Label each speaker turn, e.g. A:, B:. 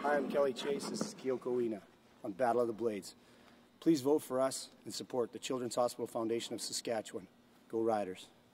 A: Hi, I'm Kelly Chase. This is Kyoko Ina on Battle of the Blades. Please vote for us and support the Children's Hospital Foundation of Saskatchewan. Go Riders.